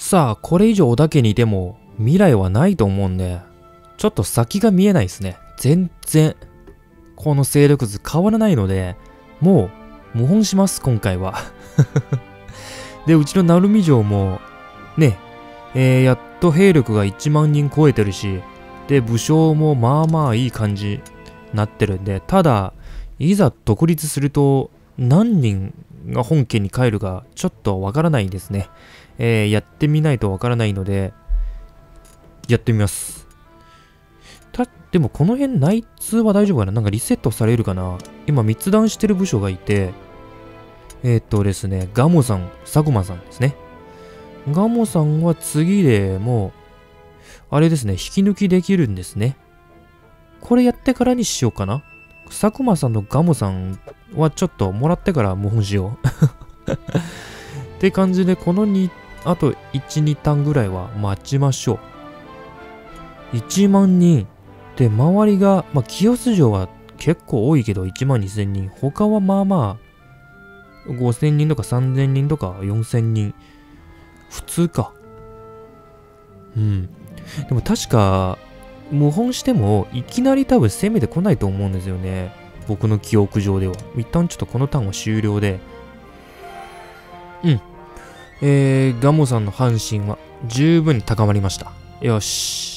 さあ、これ以上織田家にいても未来はないと思うんで、ちょっと先が見えないですね。全然、この勢力図変わらないので、もう、謀反します、今回は。で、うちの鳴海城も、ね、やっと兵力が1万人超えてるし、で、武将もまあまあいい感じになってるんで、ただ、いざ独立すると、何人が本家に帰るか、ちょっとわからないですね。やってみないとわからないので、やってみます。でもこの辺内通は大丈夫かな？なんかリセットされるかな？今密談してる部署がいて、ですね、ガモさん、佐久間さんですね。ガモさんは次でもう、あれですね、引き抜きできるんですね。これやってからにしようかな。佐久間さんのガモさんはちょっともらってから謀反しよう。って感じで、このあと1、2ターンぐらいは待ちましょう。1万人。で、周りが、清洲城は結構多いけど、1万2000人。他はまあまあ、5000人とか3000人とか4000人。普通か。うん。でも確か、謀反しても、いきなり多分攻めてこないと思うんですよね。僕の記憶上では。一旦ちょっとこのターンは終了で。うん。ガモさんの阪神は十分に高まりました。よし。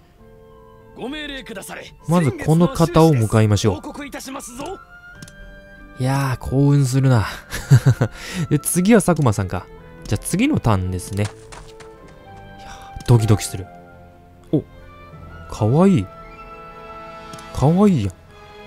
まずこの方を向かいましょう。いやー、興奮するな。で、次は佐久間さんか。じゃあ次のターンですね。いやー、ドキドキする。お、かわいい。かわいいやん。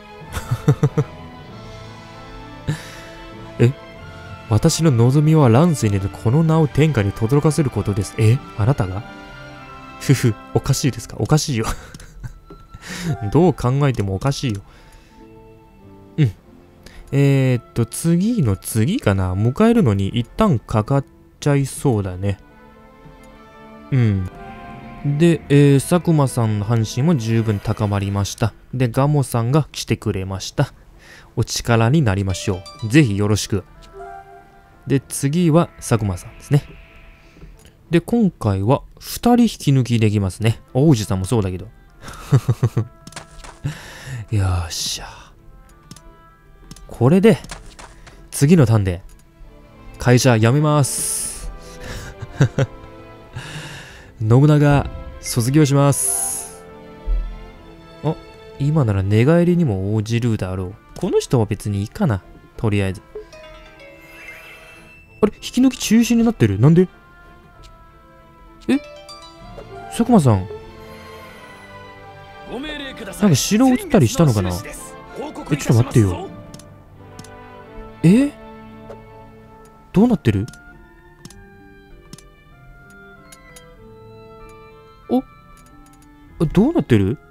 私の望みは乱世にでこの名を天下に轟かせることです。あなたが？ふふ、おかしいですか？おかしいよ。どう考えてもおかしいよ。うん。次の次かな。迎えるのに一旦かかっちゃいそうだね。うん。で、佐久間さんの阪神も十分高まりました。で、ガモさんが来てくれました。お力になりましょう。ぜひよろしく。で、次は佐久間さんですね。で、今回は2人引き抜きできますね。王子さんもそうだけど。よっしゃ。これで、次のターンで、会社辞めます。信長、卒業します。あ、今なら寝返りにも応じるだろう。この人は別にいいかな。とりあえず。あれ、引き抜き中止になってる。なんで？佐久間さん。なんか城を撃ったりしたのかな？ちょっと待ってよ。どうなってる？どうなってる？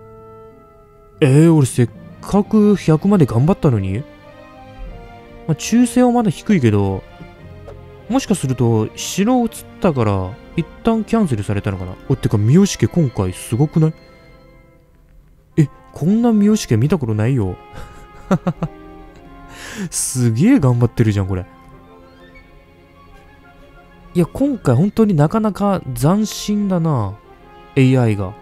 俺せっかく100まで頑張ったのに？抽選はまだ低いけど、もしかすると城を移ったから一旦キャンセルされたのかな？てか三好家今回すごくない？こんな三好家見たことないよ。すげえ頑張ってるじゃん、これ。いや、今回本当になかなか斬新だな。AI が。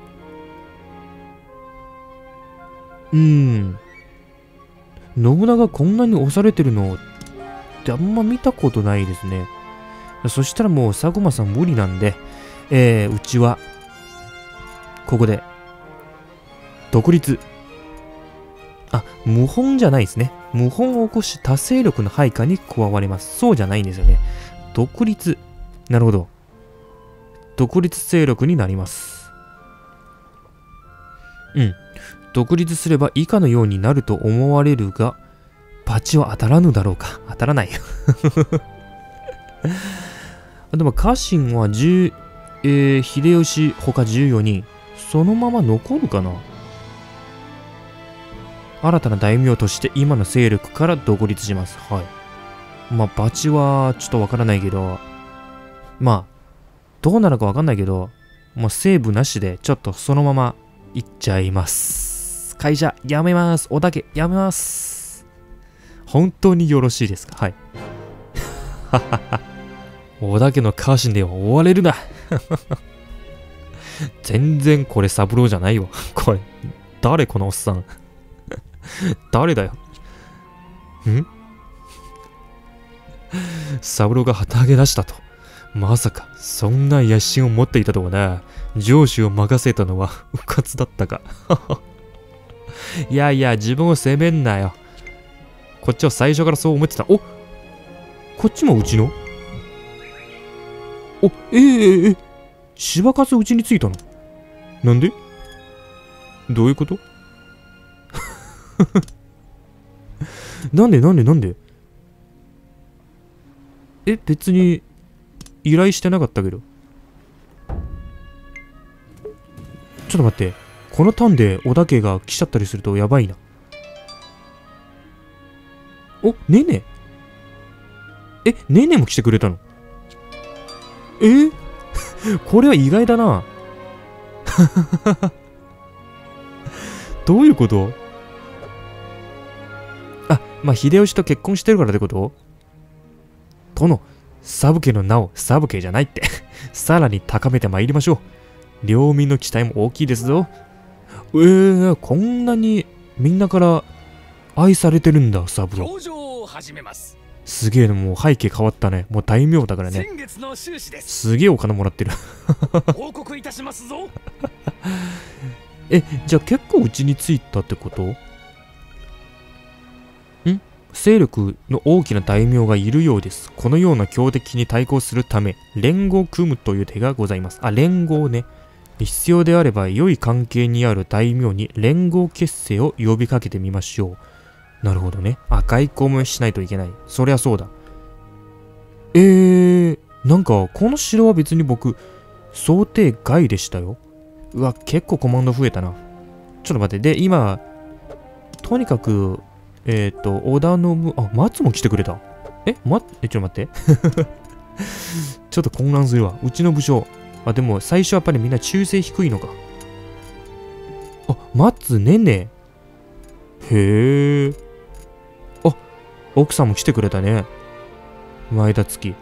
信長こんなに押されてるのってあんま見たことないですね。そしたらもう佐久間さん無理なんで、うちは、ここで、独立。謀反じゃないですね。謀反を起こし多勢力の配下に加わります。そうじゃないんですよね。独立。なるほど。独立勢力になります。独立すれば以下のようになると思われるが、バチは当たらぬだろうか。当たらないよ。でも家臣は秀吉他14人。そのまま残るかな？新たな大名として今の勢力から独立します。はい。バチはちょっとわからないけど、どうなるかわかんないけど、もうセーブなしでちょっとそのまま行っちゃいます。会社辞めます。織田家辞めます。本当によろしいですか？はい。 織田家の家臣では追われるな。全然これ三郎じゃないわ。これ、誰このおっさん。誰だよ。三郎が旗揚げ出したと。まさか、そんな野心を持っていたとはな。上司を任せたのは、うかつだったか。いやいや、自分を責めんなよ。こっちは最初からそう思ってた。お、こっちもうちの？お、芝数うちについたの？なんで？どういうこと？なんで別に依頼してなかったけど。ちょっと待って。このターンで織田家が来ちゃったりするとやばいな。お、ねねも来てくれたの？これは意外だな。どういうこと？あ、まあ、秀吉と結婚してるからってこと？殿、サブ家の名をサブ家じゃないって。さらに高めてまいりましょう。領民の期待も大きいですぞ。こんなにみんなから愛されてるんだ、サブロ。すげえな、もう背景変わったね。もう大名だからね。すげえお金もらってる。 報告いたしますぞ。 じゃあ結構うちについたってこと？勢力の大きな大名がいるようです。このような強敵に対抗するため、連合を組むという手がございます。あ、連合ね。必要であれば良い関係にある大名に連合結成を呼びかけてみましょう。なるほどね。あ、外交もしないといけない。そりゃそうだ。なんか、この城は別に僕、想定外でしたよ。うわ、結構コマンド増えたな。ちょっと待って。で、今、とにかく、織田信、あ、松も来てくれた。ちょっと待って。ちょっと混乱するわ。うちの武将。あ、でも最初やっぱりみんな忠誠低いのか。あ、松ねね。へえ。あ、奥さんも来てくれたね。前田月。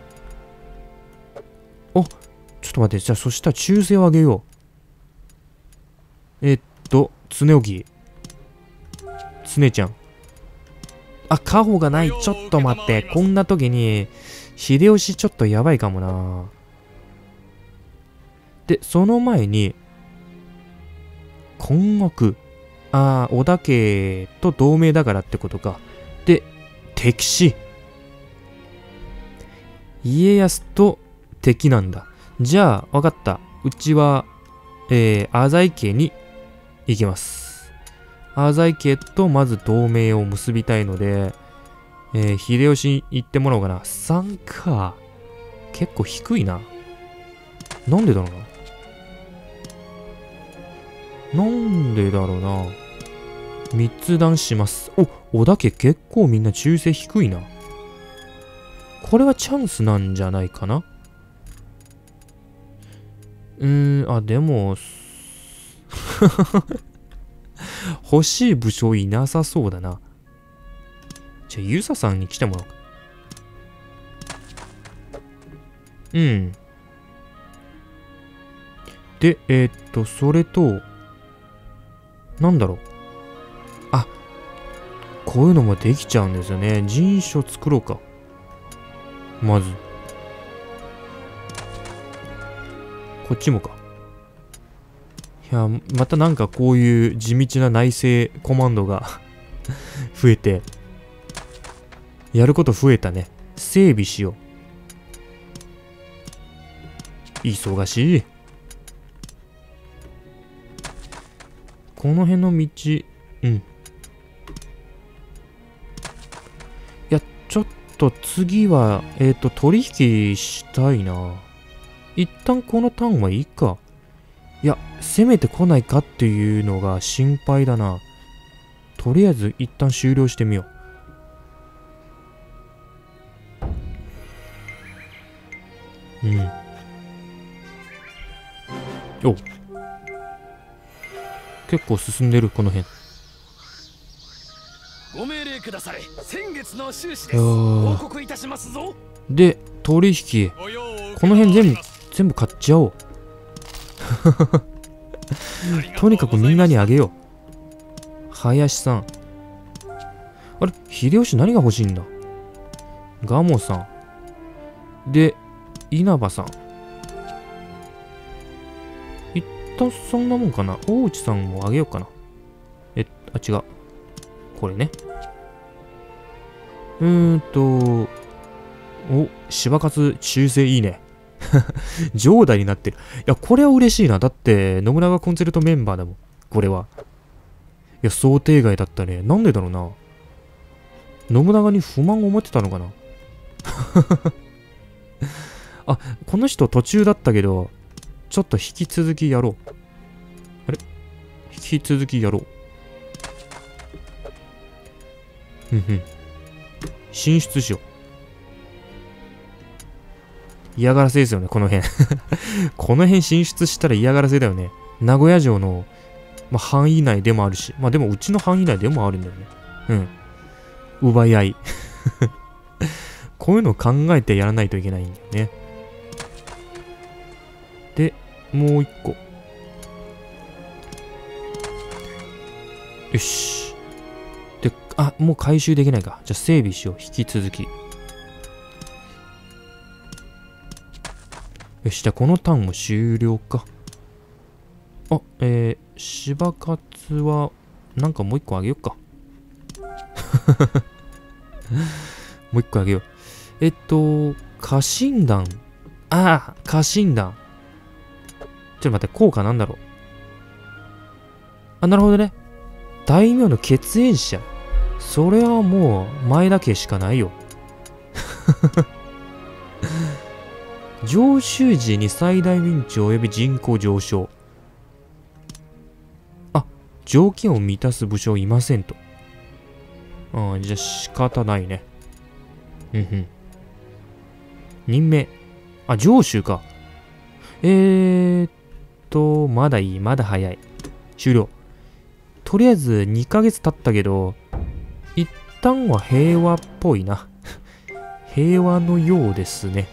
あ、ちょっと待って。じゃあそしたら忠誠をあげよう。常荻。常ちゃん。あ、家宝がない。ちょっと待って。こんな時に、秀吉ちょっとやばいかもな。で、その前に、今国。ああ、織田家と同盟だからってことか。で、敵視。家康と敵なんだ。じゃあ、わかった。うちは、浅井家に行きます。浅井家とまず同盟を結びたいので、秀吉に行ってもらおうかな。3か。結構低いな。なんでだろうな。なんでだろうな。密談します。お、織田家結構みんな忠誠低いな。これはチャンスなんじゃないかな。あ、でも、欲しい武将いなさそうだな。じゃあ、ユサさんに来てもらおうか。で、それと、なんだろう。あ、こういうのもできちゃうんですよね。人種作ろうか。まず。こっちもか。いや、またなんかこういう地道な内政コマンドが増えて、やること増えたね。整備しよう。忙しい。この辺の道、いや、ちょっと次は、取引したいな。一旦このターンはいいか。いや、攻めてこないかっていうのが心配だな。とりあえず一旦終了してみよう。お、結構進んでる、この辺。 ご命令くだされ。先月の収支です。報告いたしますぞ。 で、 取引。この辺全部買っちゃおう。とにかくみんなにあげよう。林さん。あれ秀吉何が欲しいんだ。ガモさん。で、稲葉さん。一旦そんなもんかな。大内さんもあげようかな。違う。これね。芝勝忠誠いいね。上代になってる。いや、これは嬉しいな。だって、信長コンチェルトメンバーだもん。これは。いや、想定外だったね。なんでだろうな。信長に不満を持ってたのかな。あ、この人途中だったけど、ちょっと引き続きやろう。あれ引き続きやろう。進出しよう。嫌がらせですよね、この辺。この辺進出したら嫌がらせだよね。名古屋城の、範囲内でもあるし。でもうちの範囲内でもあるんだよね。奪い合い。こういうのを考えてやらないといけないんだよね。で、もう一個。よし。で、もう回収できないか。じゃあ整備しよう。引き続き。よし、じゃあこのターンも終了か。芝勝は、なんかもう一個あげよっか。もう一個あげよう。家臣団。家臣団。ちょっと待って、効果なんだろう。なるほどね。大名の血縁者。それはもう、前田家しかないよ。上州時に最大民地及び人口上昇。条件を満たす武将いませんと。じゃあ仕方ないね。任命。上州か。まだいい。まだ早い。終了。とりあえず2ヶ月経ったけど、一旦は平和っぽいな。平和のようですね。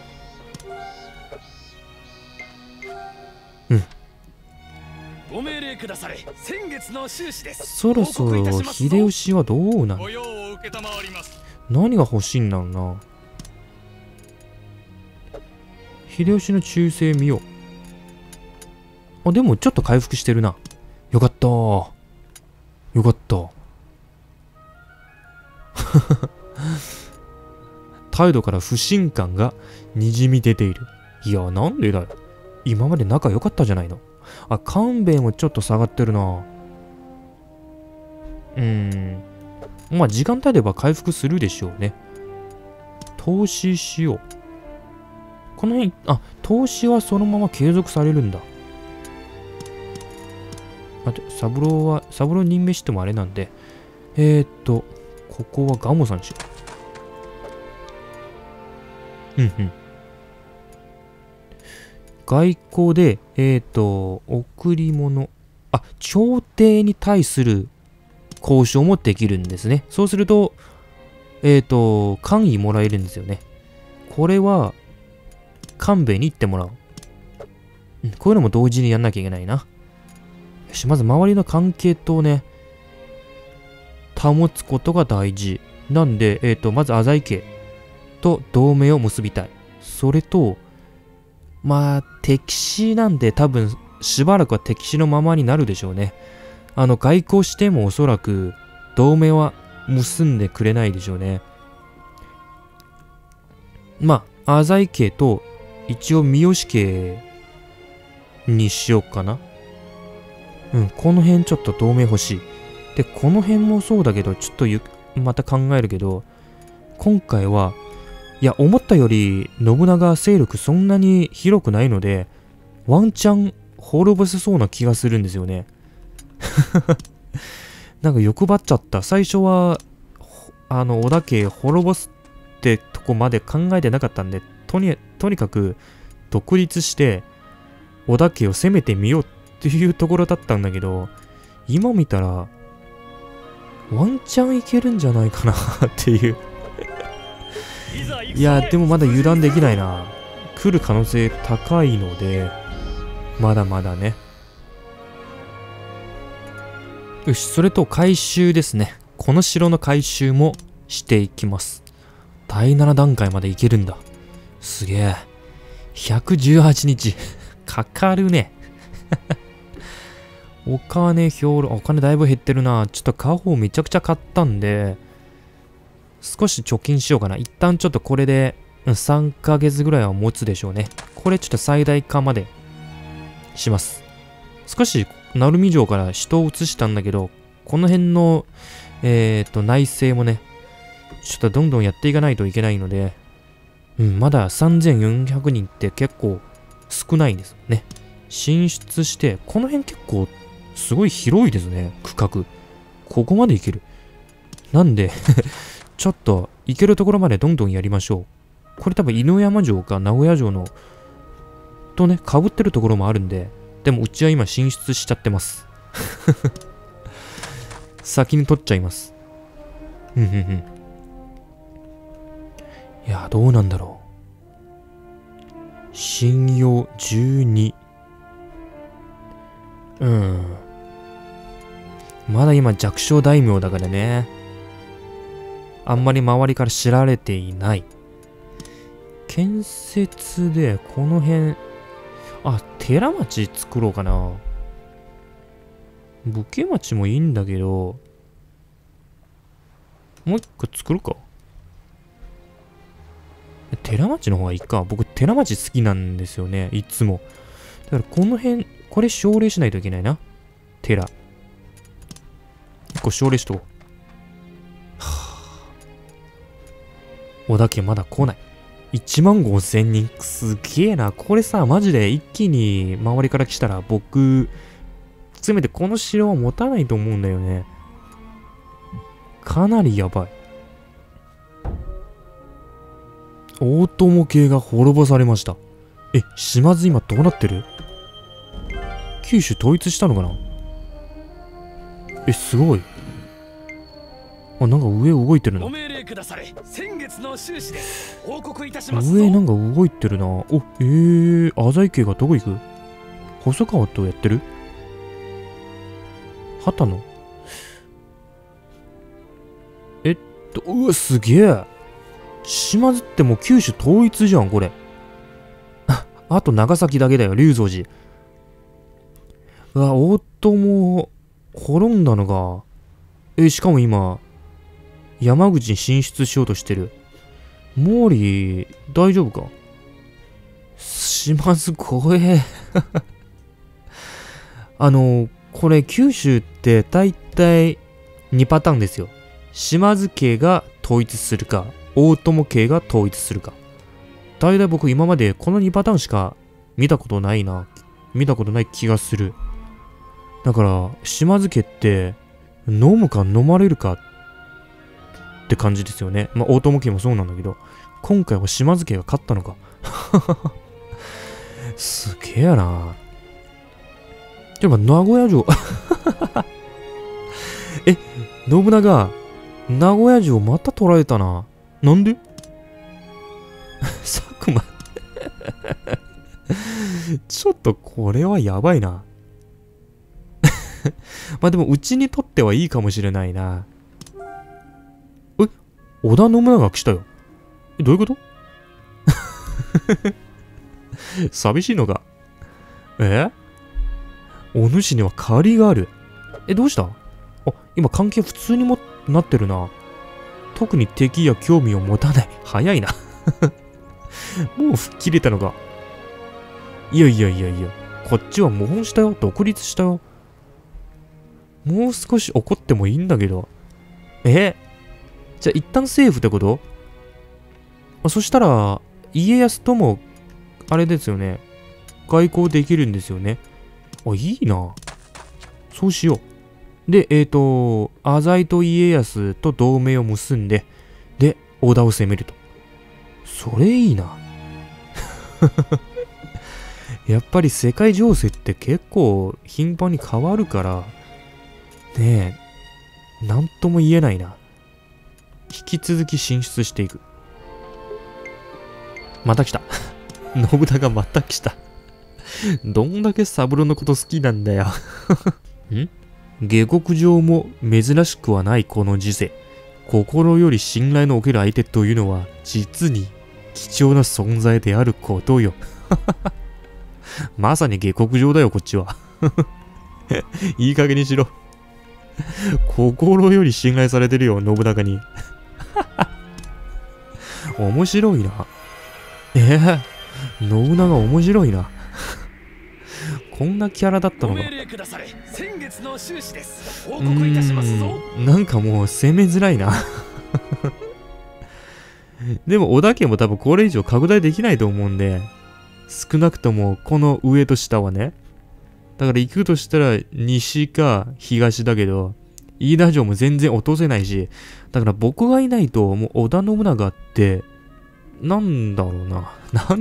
ご命令くだされ。先月の収支です。 そろそろ秀吉はどうなの？何が欲しいんだろうな。秀吉の忠誠見よう。でもちょっと回復してるな。よかったー。よかった。態度から不信感がにじみ出ている。いや、なんでだよ。今まで仲良かったじゃないの。勘弁もちょっと下がってるな。時間経てば回復するでしょうね。投資しよう。この辺、投資はそのまま継続されるんだ。待って、三郎任命してもあれなんで。ここはガモさんしよう。外交で、贈り物。朝廷に対する交渉もできるんですね。そうすると、官位もらえるんですよね。これは、官兵衛に行ってもらう。こういうのも同時にやんなきゃいけないな。よし、まず周りの関係とね、保つことが大事。なんで、まず浅井家と同盟を結びたい。それと、敵視なんで多分しばらくは敵視のままになるでしょうね。外交してもおそらく同盟は結んでくれないでしょうね。浅井家と一応三好家にしようかな。この辺ちょっと同盟欲しい。で、この辺もそうだけど、ちょっとまた考えるけど、今回は、思ったより信長勢力そんなに広くないので、ワンチャン滅ぼせそうな気がするんですよね。なんか欲張っちゃった。最初は、織田家滅ぼすってとこまで考えてなかったんで、とにかく独立して、織田家を攻めてみようっていうところだったんだけど、今見たら、ワンチャンいけるんじゃないかなっていう。 いや、でもまだ油断できないな。来る可能性高いので、まだまだね。よし、それと回収ですね。この城の回収もしていきます。第7段階までいけるんだ。すげえ。118日。かかるね。お金だいぶ減ってるな。ちょっと家宝めちゃくちゃ買ったんで、少し貯金しようかな。一旦ちょっとこれで3ヶ月ぐらいは持つでしょうね。これちょっと最大化までします。少し、鳴海城から人を移したんだけど、この辺の、内政もね、ちょっとどんどんやっていかないといけないので、まだ3400人って結構少ないんですね。進出して、この辺結構すごい広いですね、区画。ここまで行ける。なんで、ちょっと行けるところまでどんどんやりましょう。これ多分犬山城か名古屋城のとね、被ってるところもあるんで、でもうちは今進出しちゃってます。先に取っちゃいます。いや、どうなんだろう。信用12。まだ今弱小大名だからね。あんまり周りから知られていない。建設で、この辺、寺町作ろうかな。武家町もいいんだけど、もう一個作るか。寺町の方がいいか。僕、寺町好きなんですよね。いつも。だから、この辺、これ奨励しないといけないな。寺。一個奨励しとこう。小田家まだ来ない。15000人。すげえな。これさ、マジで一気に周りから来たら僕、せめてこの城は持たないと思うんだよね。かなりやばい。大友系が滅ぼされました。島津今どうなってる？九州統一したのかな？すごい。なんか上動いてるな。 ご命令くだされ。先月の収支で報告いたしますぞ。 上なんか動いてるな。浅井家がどこ行く？細川とやってる？畑野？うわ、すげえ。島津ってもう九州統一じゃん、これ。あと長崎だけだよ、龍蔵寺。大友、滅んだのが。しかも今、山口に進出しようとしてる。毛利、大丈夫か？島津怖え。これ九州って大体2パターンですよ。島津家が統一するか、大友家が統一するか。大体僕今までこの2パターンしか見たことない気がする。だから、島津家って飲むか飲まれるかって感じですよね。大友家もそうなんだけど、今回は島津家が勝ったのか。すげえな。でも名古屋城信長、名古屋城また取られたな。なんで？佐久間ちょっとこれはやばいな。でもうちにとってはいいかもしれないな。織田信長が来たよ。どういうこと？寂しいのか？お主には借りがある。どうした？今関係普通にもなってるな。特に敵や興味を持たない。早いな。もう吹っ切れたのか。いや。こっちは謀反したよ。独立したよ。もう少し怒ってもいいんだけど。じゃあ一旦セーフってこと？そしたら、家康とも、あれですよね。外交できるんですよね。いいな。そうしよう。で、浅井と家康と同盟を結んで、で、織田を攻めると。それいいな。やっぱり世界情勢って結構頻繁に変わるから、ねなんとも言えないな。引き続き進出していく。 また来た。信長また来た。どんだけサブロのこと好きなんだよ。下克上も珍しくはないこの時世。心より信頼のおける相手というのは、実に貴重な存在であることよ。まさに下克上だよ、こっちは。いい加減にしろ。心より信頼されてるよ、信長に。面白いな。信長面白いな。こんなキャラだったのか。 先月の収支です。報告いたしますぞ。 なんかもう攻めづらいな。でも織田家も多分これ以上拡大できないと思うんで、少なくともこの上と下はね。だから行くとしたら西か東だけど、飯田城も全然落とせないし、だから僕がいないともう織田信長って、なんだろうな。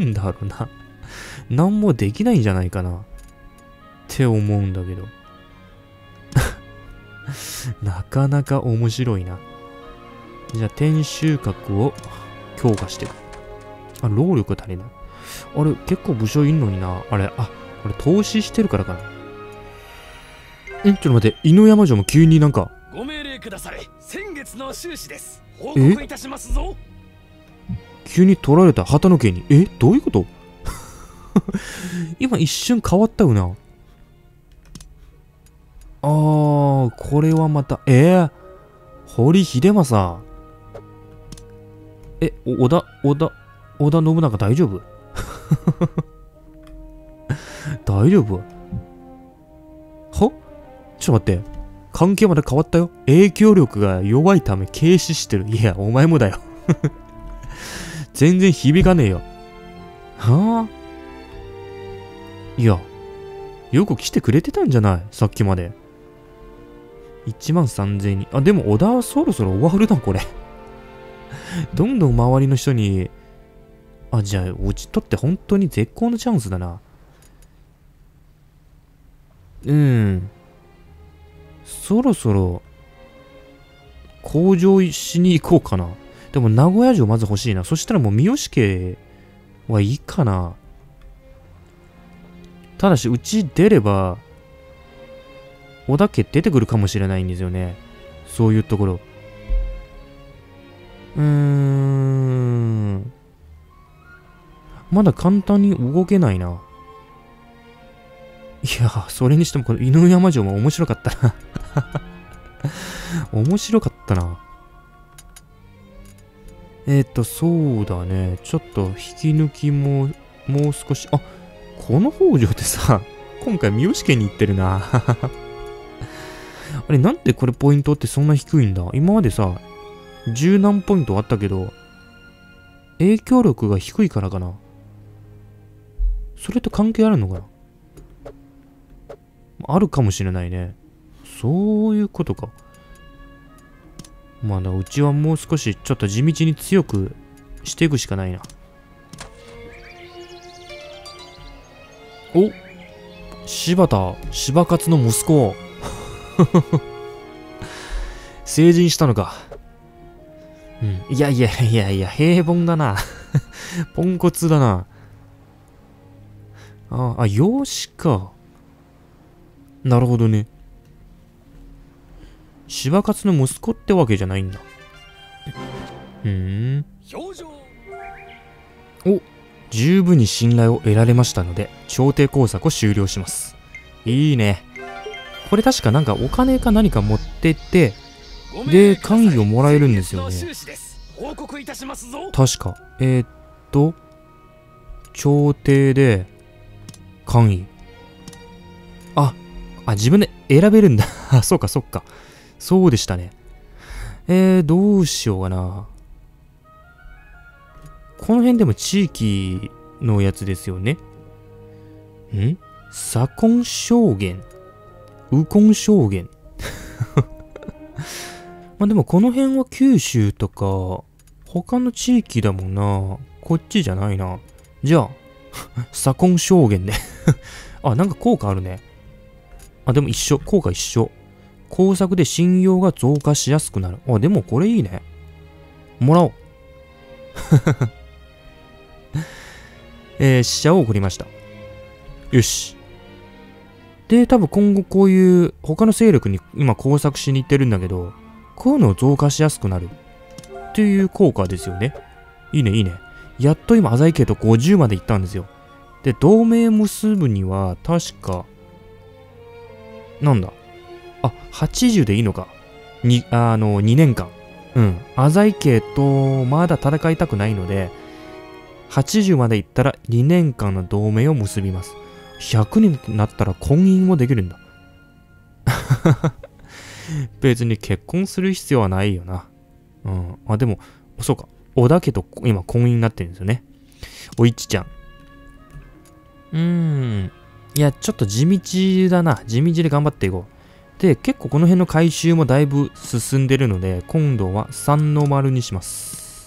なんもできないんじゃないかな。って思うんだけど。なかなか面白いな。じゃあ、天守閣を強化してる。あ、労力足りない。あれ、結構武将いんのにな。あれ、これ投資してるからかな。ちょっと待って、犬山城も急になんか。 ご命令くだされ。先月の収支です。報告いたしますぞ。 急に取られた旗の家に。どういうこと？今一瞬変わったよな。これはまた、堀秀政。織田信長大丈夫？大丈夫？ちょっと待って。関係まで変わったよ。影響力が弱いため軽視してる。いや、お前もだよ。全然響かねえよ。いや、よく来てくれてたんじゃない？さっきまで。13000人。でも織田はそろそろ終わるな、これ。どんどん周りの人に、じゃあ、うちとって本当に絶好のチャンスだな。そろそろ、向上しに行こうかな。でも、名古屋城まず欲しいな。そしたらもう、三好家はいいかな。ただし、うち出れば、織田家出てくるかもしれないんですよね。そういうところ。まだ簡単に動けないな。いや、それにしてもこの犬山城も面白かったな。面白かったな。そうだね。ちょっと引き抜きも、もう少し。この北条ってさ、今回三好家に行ってるな。あれ、なんでこれポイントってそんな低いんだ？今までさ、10何ポイントあったけど、影響力が低いからかな。それと関係あるのかな？あるかもしれないね。そういうことか。まだうちはもう少しちょっと地道に強くしていくしかないな。柴勝の息子。成人したのか。いや、平凡だな。ポンコツだな。養子か。なるほどね。柴勝の息子ってわけじゃないんだ。十分に信頼を得られましたので、朝廷工作を終了します。いいね。これ確かなんかお金か何か持ってって、で、官位をもらえるんですよね。確か。朝廷で、官位。自分で選べるんだ。そっか。そうでしたね。どうしようかな。この辺でも地域のやつですよね。左近将軍。右近将軍。でもこの辺は九州とか、他の地域だもんな。こっちじゃないな。じゃあ、左近将軍ね。なんか効果あるね。でも効果一緒。工作で信用が増加しやすくなる。でもこれいいね。もらおう。 死者を送りました。よし。で、多分今後こういう他の勢力に今工作しに行ってるんだけど、こういうのを増加しやすくなるっていう効果ですよね。いいね、いいね。やっと今、浅井家と50まで行ったんですよ。で、同盟結ぶには、確か、なんだ。あ、80でいいのか。2年間。うん。浅井家とまだ戦いたくないので、80まで行ったら2年間の同盟を結びます。100になったら婚姻もできるんだ。別に結婚する必要はないよな。うん。あ、でも、そうか。小田家と今婚姻になってるんですよね。おいちちゃん。いや、ちょっと地道だな。地道で頑張っていこう。で、結構この辺の回収もだいぶ進んでるので、今度は3の丸にします。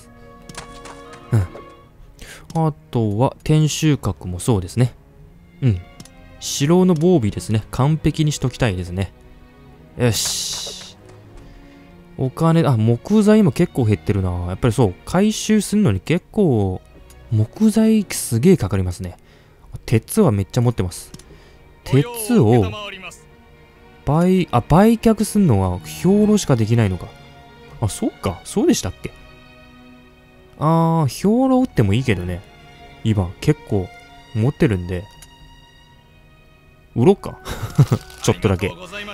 うん。あとは、天守閣もそうですね。うん。城の防備ですね。完璧にしときたいですね。よし。お金、木材も結構減ってるな。やっぱりそう、回収するのに結構、木材すげえかかりますね。鉄はめっちゃ持ってます。鉄を売却するのは兵糧しかできないのか。あ、そうか。そうでしたっけ。兵糧売ってもいいけどね。今結構持ってるんで。売ろうか。ちょっとだけ。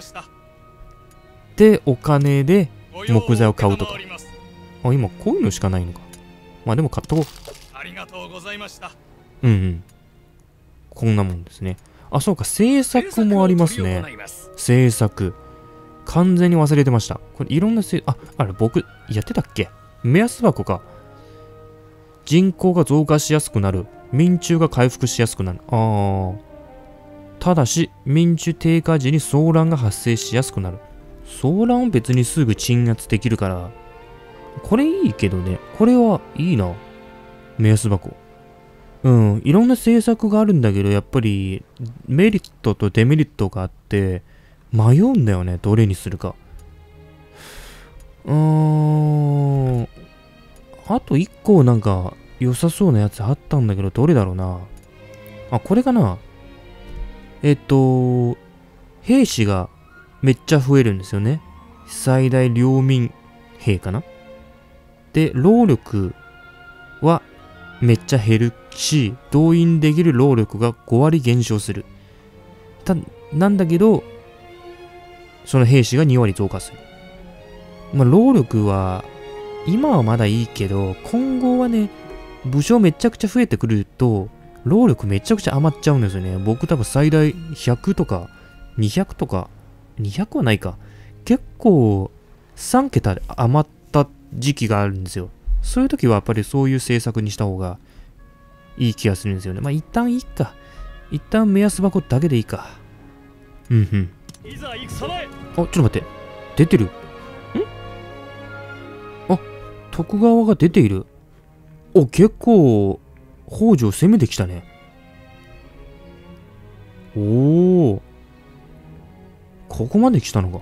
で、お金で木材を買うとか。今こういうのしかないのか。まあでも買っとこう。ありがとうございました。うんうん。こんなもんですね。あ、そうか。製作もありますね。製作。完全に忘れてました。これいろんなあれ僕やってたっけ。目安箱か。人口が増加しやすくなる。民中が回復しやすくなる。ただし、民中低下時に騒乱が発生しやすくなる。騒乱を別にすぐ鎮圧できるから、これいいけどね。これはいいな。目安箱。うん。いろんな政策があるんだけど、やっぱりメリットとデメリットがあって、迷うんだよね。どれにするか。あと1個なんか良さそうなやつあったんだけど、どれだろうな。これかな。兵士がめっちゃ増えるんですよね。最大領民兵かな。で、労力はめっちゃ減るし、動員できる労力が5割減少する。なんだけど、その兵士が2割増加する。労力は、今はまだいいけど、今後はね、武将めちゃくちゃ増えてくると、労力めちゃくちゃ余っちゃうんですよね。僕多分最大100とか、200とか、200はないか。結構、3桁で余った時期があるんですよ。そういう時はやっぱりそういう政策にした方がいい気がするんですよね。一旦いいか。一旦目安箱だけでいいか。ちょっと待って。出てる。徳川が出ている。結構、北条攻めてきたね。ここまで来たのか。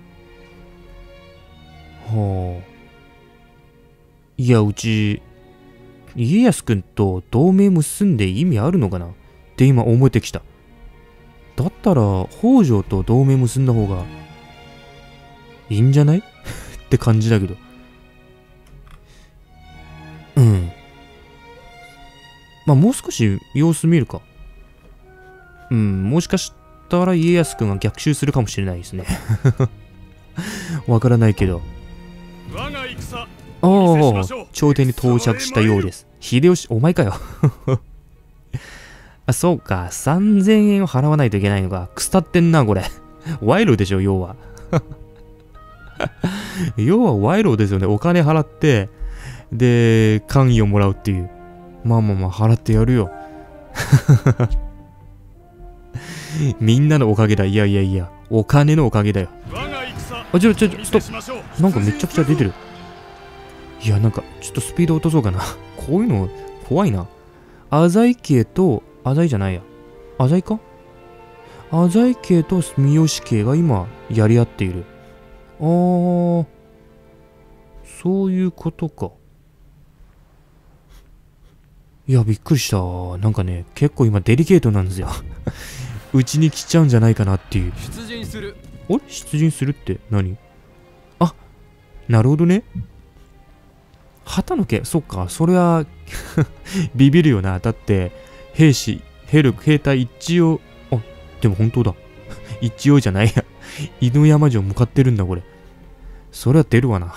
いや、うち、家康くんと同盟結んで意味あるのかなって今思えてきた。だったら、北条と同盟結んだ方が、いいんじゃないって感じだけど。うん。もう少し様子見るか。もしかしたら家康くんが逆襲するかもしれないですね。わからないけど。朝廷に到着したようです。秀吉、お前かよ。そうか。3000円を払わないといけないのか。腐ってんな、これ。賄賂でしょ、要は。要は賄賂ですよね。お金払って、で、官位をもらうっていう。払ってやるよ。みんなのおかげだ。いや、お金のおかげだよ。ストップ。なんかめちゃくちゃ出てる。いや、なんか、ちょっとスピード落とそうかな。こういうの、怖いな。浅井家と、浅井じゃないや。浅井か？浅井家と三好家が今、やり合っている。そういうことか。 いや、びっくりした。なんかね、結構今デリケートなんですよ。うちに来ちゃうんじゃないかなっていう。 出陣する。 あれ出陣するって何？あ、なるほどね。旗の毛、そっか、それはビビるよな。だって、兵隊一応、あ、でも本当だ。一応じゃないや。犬山城向かってるんだ、これ。それは出るわな。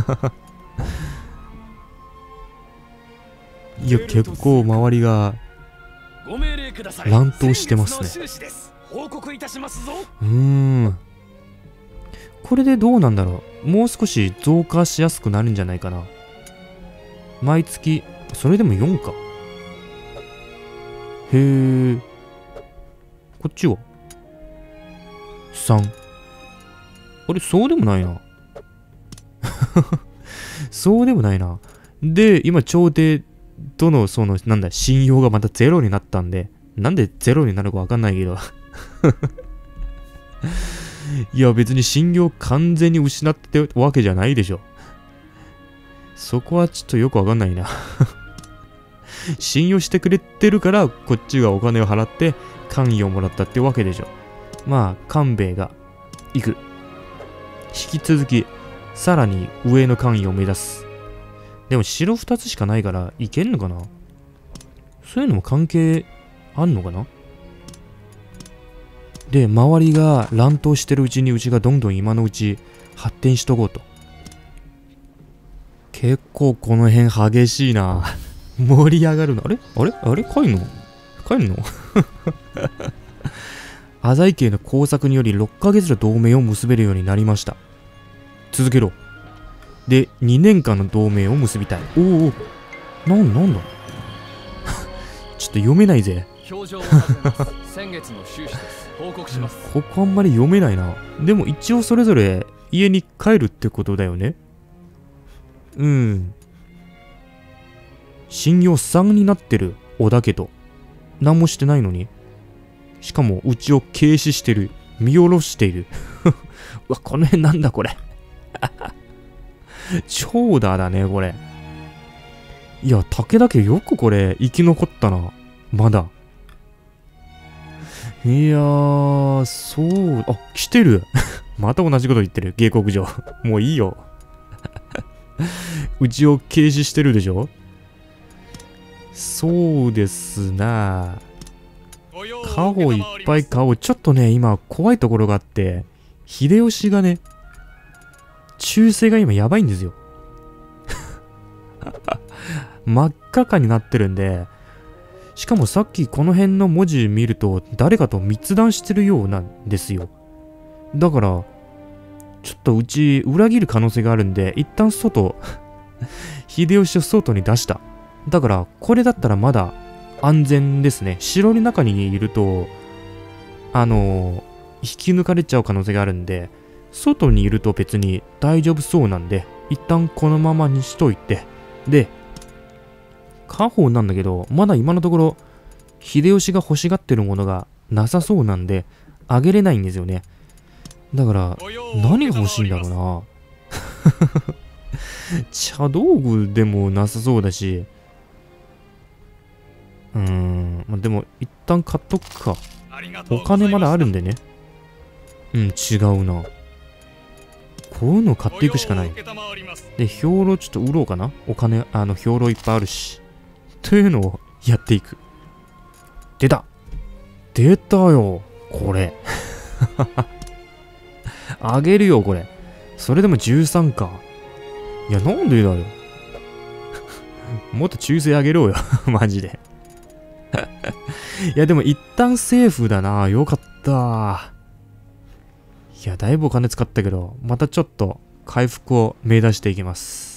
いや、結構周りがご命令ください。 乱闘してますね。 先月の収支です。報告いたしますぞ。 これでどうなんだろう。もう少し増加しやすくなるんじゃないかな。毎月、それでも4か。へえ。こっちは 3。あれ、そうでもないな。そうでもないな。で、今、朝廷との、なんだ、信用がまたゼロになったんで、なんでゼロになるかわかんないけど。いや、別に信用完全に失ってわけじゃないでしょ。そこはちょっとよくわかんないな。信用してくれてるから、こっちがお金を払って、官位をもらったってわけでしょ。まあ、官兵衛が行く。引き続き、さらに上の官位を目指す。でも城2つしかないからいけんのかな？そういうのも関係あんのかな？で、周りが乱闘してるうちにうちがどんどん今のうち発展しとこうと。結構この辺激しいな。盛り上がるの。あれ帰んの浅井家の工作により6ヶ月の同盟を結べるようになりました。続けろ。で、2年間の同盟を結びたい。おお。なんだちょっと読めないぜ。 表情を立てます。先月の収支です。報告します。 ここあんまり読めないな。でも一応それぞれ家に帰るってことだよね。信用3になってる。織田家と。何もしてないのに。しかもうちを軽視してる。見下ろしている。うわ、この辺なんだこれ。長蛇だね、これ。いや、武田家よくこれ、生き残ったな。まだ。いやー、そう、あ、来てる。また同じこと言ってる、下克上。もういいよ。うちを軽視してるでしょ？そうですな。家宝いっぱい買おう。ちょっとね、今、怖いところがあって、秀吉がね、忠誠が今やばいんですよ。真っ赤かになってるんで、しかもさっきこの辺の文字見ると誰かと密談してるようなんですよ。だから、ちょっとうち裏切る可能性があるんで、一旦秀吉を外に出した。だから、これだったらまだ安全ですね。城の中にいると、引き抜かれちゃう可能性があるんで、外にいると別に大丈夫そうなんで、一旦このままにしといて、で、家宝なんだけど、まだ今のところ、秀吉が欲しがってるものがなさそうなんで、あげれないんですよね。だから、何が欲しいんだろうな。茶道具でもなさそうだし、まあ、でも、一旦買っとくか。お金まだあるんでね。違うな。こういうのを買っていくしかない。で、兵糧ちょっと売ろうかな。お金、兵糧いっぱいあるし。というのをやっていく。出たよ。これ。あげるよ、これ。それでも13か。いや、なんでだよ。もっと忠誠あげろよ。マジで。いや、でも一旦セーフだな。よかった。いや、だいぶお金使ったけど、またちょっと回復を目指していきます。